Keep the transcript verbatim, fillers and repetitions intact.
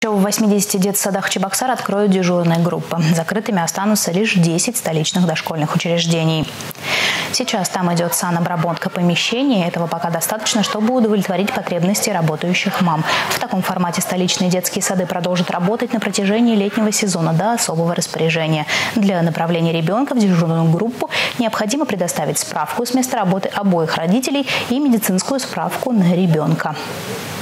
В восьмидесяти детсадах Чебоксар откроют дежурные группы. Закрытыми останутся лишь десять столичных дошкольных учреждений. Сейчас там идет санобработка помещений. Этого пока достаточно, чтобы удовлетворить потребности работающих мам. В таком формате столичные детские сады продолжат работать на протяжении летнего сезона до особого распоряжения. Для направления ребенка в дежурную группу необходимо предоставить справку с места работы обоих родителей и медицинскую справку на ребенка.